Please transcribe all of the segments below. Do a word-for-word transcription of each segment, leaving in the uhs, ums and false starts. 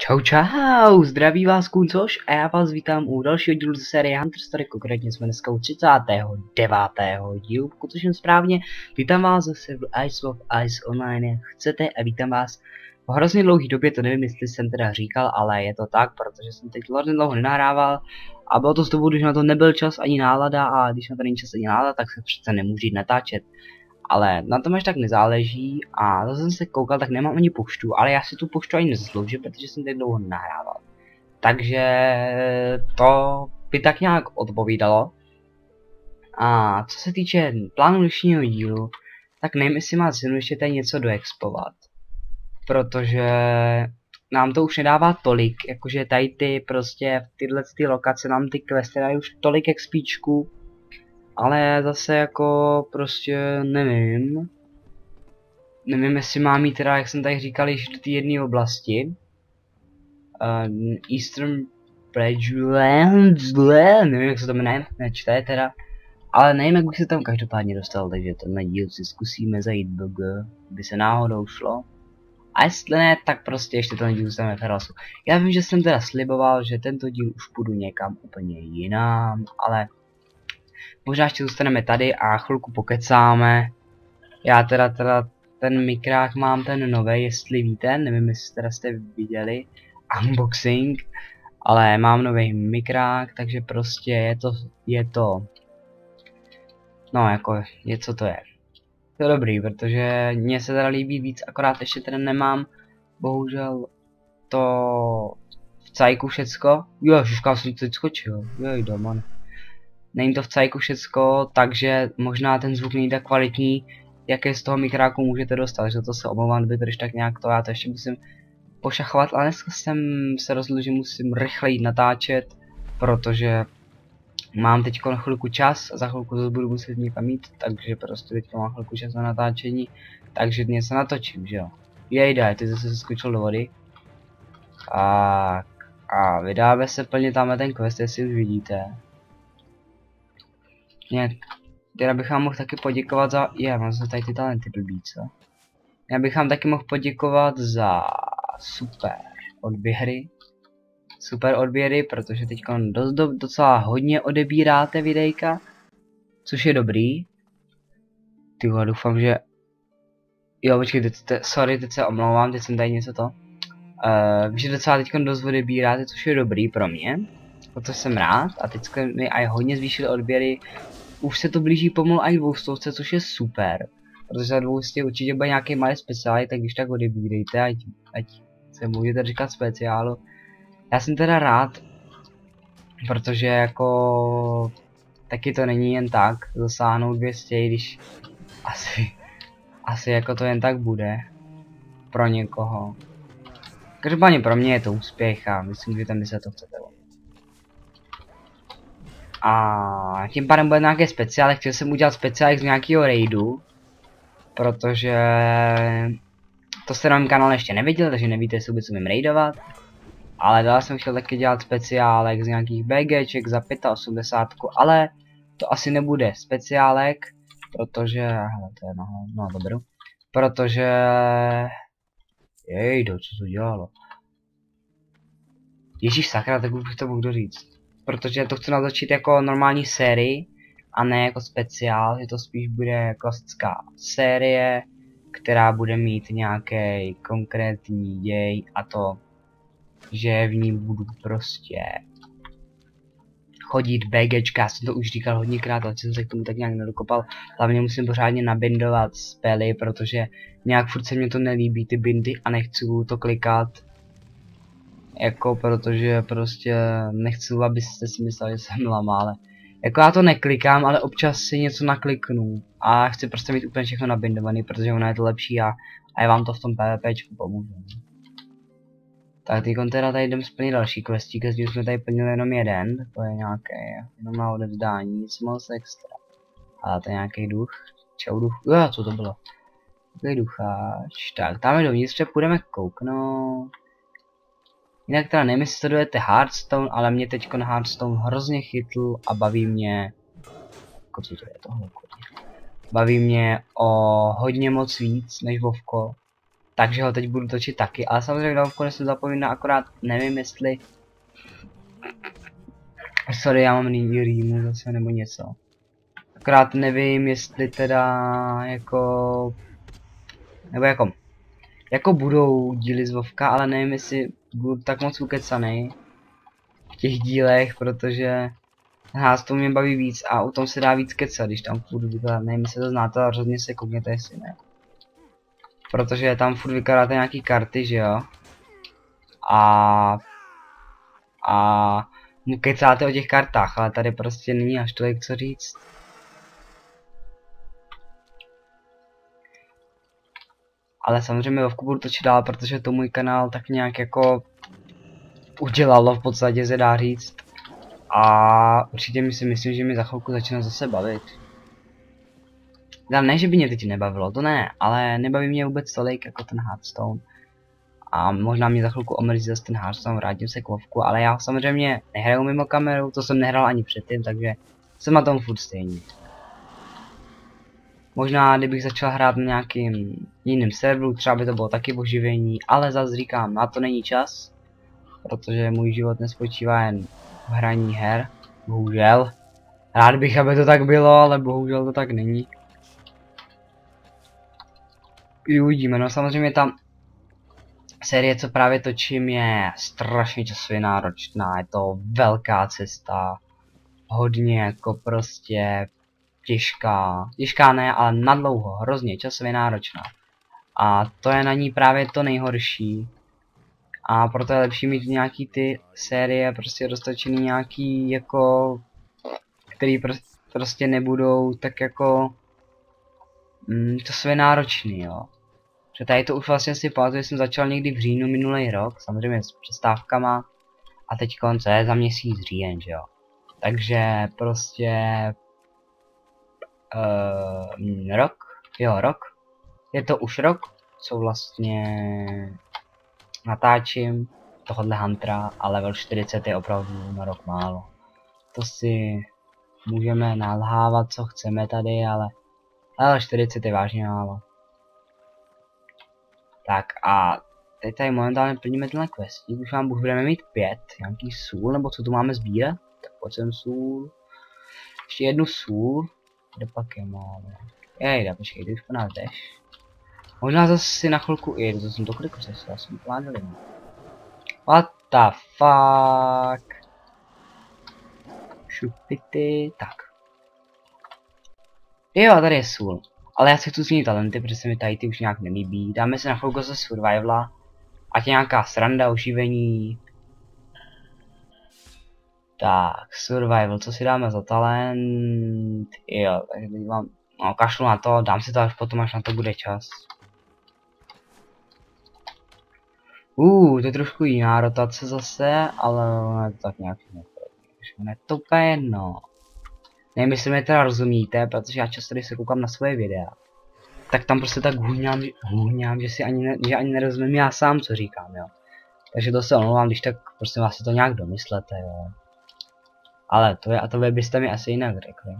Čau čau, zdraví vás Kuncoš a já vás vítám u dalšího dílu ze série Hunter Story, konkrétně jsme dneska u třicátého devátého dílu, pokud jsem správně. Vítám vás ze serveru Ice of Ice Online, jak chcete, a vítám vás po hrozně dlouhé době, to nevím, jestli jsem teda říkal, ale je to tak, protože jsem teď hrozně dlouho nenahrával a bylo to z důvodu, že na to nebyl čas ani nálada, a když na to není čas ani nálada, tak se přece nemůže jít natáčet. Ale na tom až tak nezáleží a to jsem se koukal, tak nemám ani poštu, ale já si tu poštu ani nezasloužím, protože jsem teď dlouho nahrával. Takže to by tak nějak odpovídalo. A co se týče plánu dnešního dílu, tak nevím, jestli má cenu ještě tady něco doexpovat. Protože nám to už nedává tolik, jakože tady ty prostě v tyhle ty lokace nám ty questy dají už tolik XPčku. Ale zase jako prostě nevím. Nevím, jestli mám jít teda, jak jsem tady říkal, již do té jedné oblasti. Uh, Eastern Bridgelands, nevím, jak se to jmenuje, nečte teda. Ale nevím, jak bych se tam každopádně dostal, takže tenhle díl si zkusíme zajít do G, by se náhodou šlo. A jestli ne, tak prostě ještě ten díl zůstaneme v Herasu. Já vím, že jsem teda sliboval, že tento díl už půjdu někam úplně jinam, ale možná ještě zůstaneme tady a chvilku pokecáme. Já teda teda ten mikrák mám ten nový, jestli víte, nevím, jestli teda jste viděli unboxing, ale mám nový mikrák, takže prostě je to, je to, no jako, je co to je. To je dobrý, protože mně se teda líbí víc, akorát ještě teda nemám, bohužel, to v cajku všecko. Jo, žuška jsem teď skočil, joj doma. Není to v cajku všecko, takže možná ten zvuk není tak kvalitní, jaké z toho mikráku můžete dostat, že to se omlouvám, kdyby to když tak nějak to, já to ještě musím pošachovat, ale dneska jsem se rozhodl, že musím rychle jít natáčet, protože mám teď chvilku čas a za chvilku to budu muset někam jít, takže prostě teď mám chvilku čas na natáčení, takže dnes se natočím, že jo. Jejda, ty zase se skočil do vody. Tak, a vydáme se plně tam ten quest, jestli už vidíte. Nějak, teda bych vám mohl taky poděkovat za, je, mám se tady ty talenty blbý, co? Já bych vám taky mohl poděkovat za super odběry. Super odběry, protože teď dost, do, docela hodně odebíráte videjka, což je dobrý. Tyhle, doufám, že, jo, počkej, teď, teď, sorry, teď se omlouvám, teď jsem tady něco to. Uh, že docela teď dost odebíráte, což je dobrý pro mě, protože jsem rád, a teď mi aj hodně zvýšili odběry. Už se to blíží pomalu i dvoustovce, což je super. Protože za dvoustě určitě bude nějaký malý speciál, tak když tak odebírejte, ať, ať se můžete říkat speciálu. Já jsem teda rád, protože jako taky to není jen tak dosáhnout dvě stě, když asi, asi jako to jen tak bude pro někoho. Každopádně pro mě je to úspěch a myslím, že tam by se to chcete. A tím pádem bude nějaké speciály, chtěl jsem udělat speciálek z nějakého raidu, protože to jste na mém kanále ještě neviděli, takže nevíte, jestli vůbec umím raidovat. Ale dál jsem chtěl taky dělat speciálek z nějakých BGček za osmdesát pět, ale to asi nebude speciálek, protože, hele, to je no, no dobrý, protože, jejdo, co to dělalo. Ježíš sakra, tak už bych to mohl říct. Protože to chci natočit jako normální sérii a ne jako speciál, že to spíš bude klasická série, která bude mít nějaký konkrétní děj, a to, že v ní budu prostě chodit BGčka, já jsem to už říkal hodněkrát, ale jsem se k tomu tak nějak nedokopal. Hlavně musím pořádně nabindovat spely, protože nějak furt se mě to nelíbí ty bindy a nechci to klikat. Jako protože prostě nechci, abyste si mysleli, že jsem lama, ale jako já to neklikám, ale občas si něco nakliknu a chci prostě mít úplně všechno nabindovaný, protože ono je to lepší a, a já vám to v tom PvPčku pomůžu. Tak teď teda tady jdem splnit další questík, když jsme tady plnili jenom jeden, to je nějaké, jenom na odevzdání, nic moc extra. A to je nějaký duch, čau duch, jo, co to bylo? Takový ducháč, tak tam dovnitř půjdeme kouknout. Jinak teda nevím, jestli sledujete Hearthstone, ale mě teďko na Hearthstone hrozně chytl a baví mě, jako co to je tohle, baví mě o hodně moc víc než Vovko. Takže ho teď budu točit taky, ale samozřejmě dávku nesmím zapomínat, akorát nevím jestli... Sorry, já mám nyní rýmu zase nebo něco. Akorát nevím jestli teda jako... Nebo jako... Jako budou díly z Vovka, ale nevím jestli budu tak moc ukecanej v těch dílech, protože nás to mě baví víc a o tom se dá víc kecat, když tam furt vykladat, nevím jestli to znáte, ale rozhodně se koukněte jestli ne. Protože tam furt vykládáte nějaký karty, že jo? A... A... mu kecáte o těch kartách, ale tady prostě není až tolik co říct. Ale samozřejmě Vovku budu točit dál, protože to můj kanál tak nějak jako... udělalo v podstatě, se dá říct. A určitě mi si myslím, že mi za chvilku začne zase bavit. Ne, že by mě teď nebavilo, to ne, ale nebaví mě vůbec tolik jako ten Hearthstone. A možná mě za chvilku omrzí zase ten Hearthstone, vrátím se k Vovku, ale já samozřejmě nehraju mimo kameru, to jsem nehrál ani předtím, takže jsem na tom furt stejně. Možná kdybych začal hrát na nějakým jiným serveru, třeba by to bylo taky oživení, ale zase říkám, na to není čas. Protože můj život nespočívá jen v hraní her, bohužel. Rád bych, aby to tak bylo, ale bohužel to tak není. I uvidíme, no samozřejmě tam série, co právě točím, je strašně časově náročná, je to velká cesta, hodně jako prostě těžká, těžká ne, ale nadlouho, hrozně časově náročná. A to je na ní právě to nejhorší. A proto je lepší mít nějaký ty série prostě roztočený nějaký jako, který pr prostě nebudou tak jako mm, časově náročný, jo. Protože tady to už vlastně si pamatuju, že jsem začal někdy v říjnu minulý rok, samozřejmě s přestávkama. A teď konce je za měsíc říjen, že jo. Takže prostě uh, rok, jo rok, je to už rok, co vlastně natáčím tohohle Huntera, a level čtyřicet je opravdu na rok málo. To si můžeme nalhávat, co chceme tady, ale level čtyřicet je vážně málo. Tak a teď tady momentálně plníme tenhle questík, už vám budeme mít pět, nějaký sůl, nebo co tu máme sbírat? Tak pojď sem sůl. Ještě jednu sůl, kde pak je máme? Jejda, počkej, ty už po nás jdeš. Možná zase si na chvilku i, to jsem to kliku se, já jsem plánil. What the fuck? Šupity, tak. Jo, tady je sůl. Ale já si chci změnit talenty, protože se mi tady ty už nějak nelíbí. Dáme si na chvilku ze survivala. Ať je nějaká sranda, oživení. Tak, survival, co si dáme za talent? Jo, takže teď mám, no kašlu na to, dám si to až potom, až na to bude čas. Uh, to je trošku jiná rotace zase, ale je to tak nějak ne to úplně jedno. Nevím, jestli mě teda rozumíte, protože já často, když se koukám na svoje videa, tak tam prostě tak hůňám, hůňám, že si ani, ne, že ani nerozumím já sám, co říkám, jo. Takže to se omlouvám, když tak prostě vás si to nějak domyslete, jo. Ale to je, a to vy byste mi asi jinak řekli.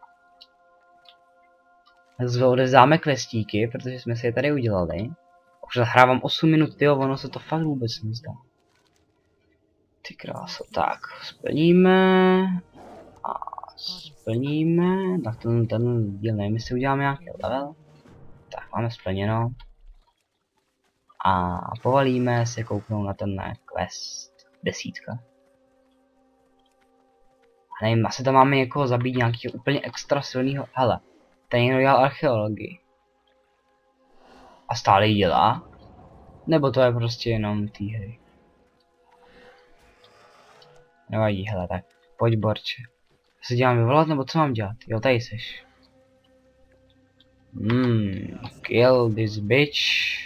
Odevzdáme questíky, protože jsme si je tady udělali. Už zahrávám osm minut, jo, ono se to fakt vůbec nezdá. Ty kráso, tak, splníme. A splníme, tak ten, ten díl nevím, jestli uděláme nějaký level. Tak, máme splněno. A povalíme si kouknout na ten quest. Desítka. A nevím, asi tam máme někoho zabít nějakého úplně extra silného. Hele, ten někdo dělal archeologii. A stále ji dělá? Nebo to je prostě jenom té hry? Nevadí, hele, tak pojď borče. Se dělám vyvolat, nebo co mám dělat? Jo, tady seš. Hmm, kill this bitch.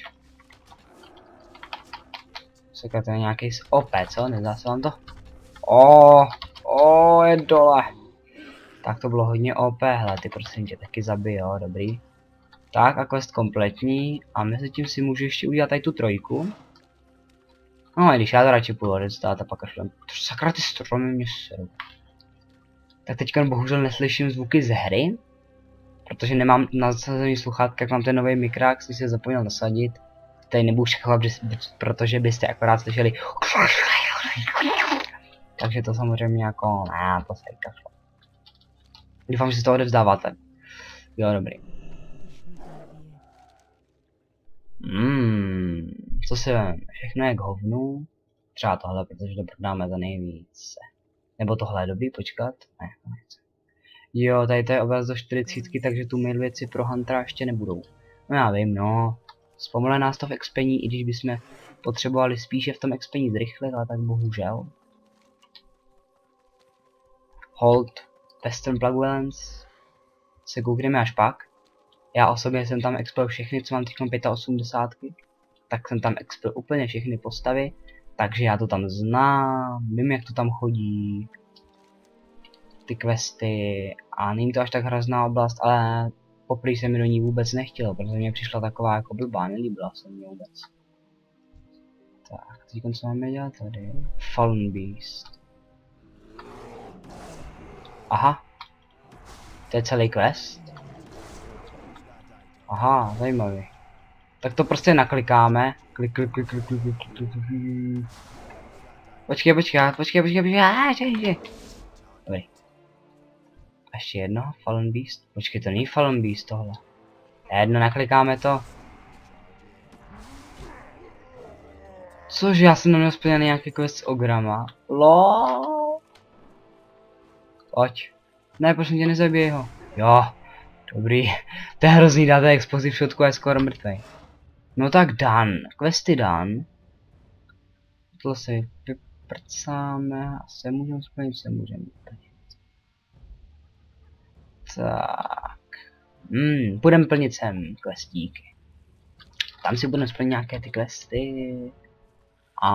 Sakra, to je nějaký O P, co? Nezdá se vám to? O, o, je dole. Tak to bylo hodně O P, hele, ty prosím tě taky zabij, jo, dobrý. Tak a quest kompletní a mezi tím si můžu ještě udělat tady tu trojku. No a když já to radši půjdu odevzdat a pak až sakra, ty stromy mě serou. Tak teďka bohužel neslyším zvuky z hry, protože nemám nasazený sluchátka, jak mám ten nový mikrák, jsem si je zapomněl nasadit. tady nebudu šachovat, protože byste akorát slyšeli. Takže to samozřejmě jako, ne, to se kašlo. Doufám, že si to odevzdáváte. Jo, dobrý. Hmm, co si vem? Všechno je k hovnu. Třeba tohle, protože to prodáme za nejvíce. Nebo tohle je dobrý, počkat? Ne, to nechci. Jo, tady to je oblast do čtyřicítky, takže tu mail věci pro Huntera ještě nebudou. No já vím, no. Zpomaluje nás to v expení, i když bychom potřebovali spíše v tom expení zrychlit, ale tak bohužel. Hold, Western Pluglands. Se koukneme až pak. Já osobně jsem tam exploil všechny, co mám teď osmdesát pět. Tak jsem tam exploil úplně všechny postavy. Takže já to tam znám, vím jak to tam chodí. Ty questy. A není to až tak hrozná oblast, ale poprvé se mi do ní vůbec nechtělo, protože mě přišla taková jako blbá, nelíbila se mi vůbec. Tak, teď co máme dělat tady? Fallen Beast. Aha. To je celý quest. Aha, zajímavý. Tak to prostě naklikáme. Klik, klik, klik, klik, klik, klik, klik, klik. Počkej, počkej, počkej, počkej, počkej, dobrý. A ještě jedno, Fallen Beast. Počkej, to není Fallen Beast tohle. Jedno, naklikáme to. Cože, já jsem neměl splněný nějaký quest s ograma. LOL. Pojď. Ne, prosím tě, nezabij ho. Jo, dobrý. To je hrozný, dáte explosiv shotku a je skoro mrtvej. No tak dan, questy dan. Tohle se vyprcáme a se můžeme splnit, se můžeme splnit. Tak. Hmm, budeme plnit sem questíky. Tam si budeme splnit nějaké ty questy. A,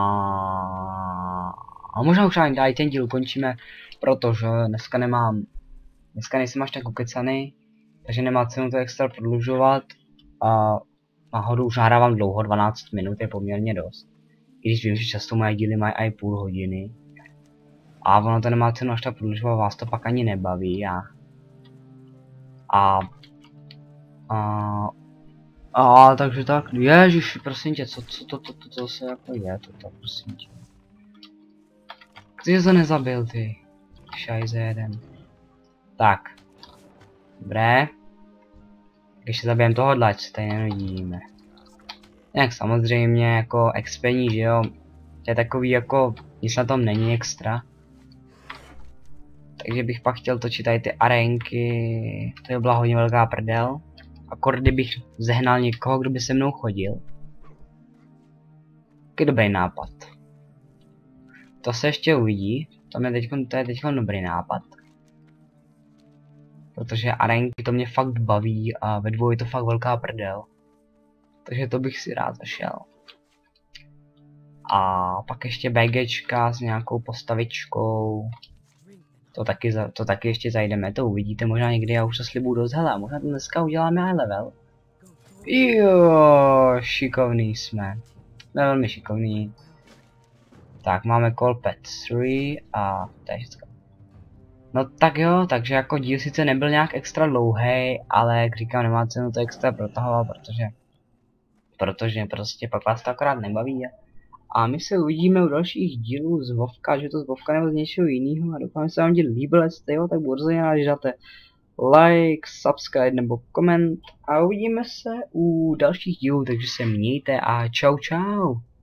a možná už ani ten díl ukončíme, protože dneska nemám, dneska nejsem až tak ukecaný, takže nemá cenu to extra prodlužovat. A náhodou už nahrávám dlouho, dvanáct minut je poměrně dost. I když vím, že často moje díly mají i půl hodiny. A ono to nemá cenu až tak prodlužovat, vás to pak ani nebaví. A, a, a, a takže tak, ježiš, prosím tě, co, co to, to, to, to se jako je, to, to, prosím tě. Ty jsi to nezabil, ty. Šajze jeden. Tak. Dobré. Když se zabijem tohohle, ať se tady nenudíme. Jak samozřejmě jako expení, že jo. To je takový jako, nic na tom není extra. Takže bych pak chtěl točit tady ty arénky. To je byla hodně velká prdel. Akor kdybych zehnal někoho, kdo by se mnou chodil. Jaký dobrý nápad. To se ještě uvidí. To, je teďkon, to je teď dobrý nápad. Protože arénky to mě fakt baví a ve dvou je to fakt velká prdel. Takže to bych si rád zašel. A pak ještě BGčka s nějakou postavičkou. To taky, za, to taky ještě zajdeme, to uvidíte možná někdy, já už to slibuju dost, hele, možná to dneska uděláme high level. Jo, šikovný jsme. Jsme velmi šikovný. Tak, máme Colpet tři a to je všechno. No tak jo, takže jako díl sice nebyl nějak extra dlouhý, ale jak říkám, nemá cenu to extra protahovat, protože protože prostě pak vás to akorát nebaví. A my se uvidíme u dalších dílů z Vovka, že to z Vovka nebo z něčeho jiného a doufám, že se vám díl líbil, jestli jo, tak budu rozhodně rád, že dáte like, subscribe nebo koment a uvidíme se u dalších dílů, takže se mějte a čau čau.